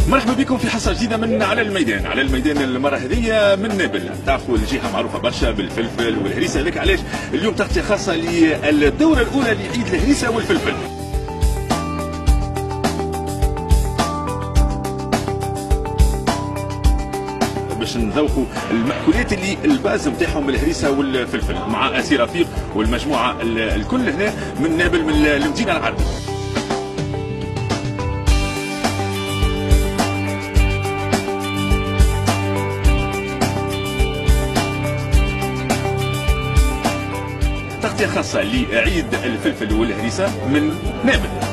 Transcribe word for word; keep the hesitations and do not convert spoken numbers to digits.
مرحبا بكم في حصه جديده من على الميدان. على الميدان المره هذه من نابل. تعرفوا الجهه معروفه برشا بالفلفل والهريسه، هذاك علاش اليوم تغطيه خاصه للدوره الاولى لعيد الهريسه والفلفل. باش نذوقوا المأكولات اللي الباز نتاعهم الهريسه والفلفل مع اسي رفيق والمجموعه الكل هنا من نابل من المدينه العربيه. تغطية خاصة لعيد الفلفل والهريسة من نابل.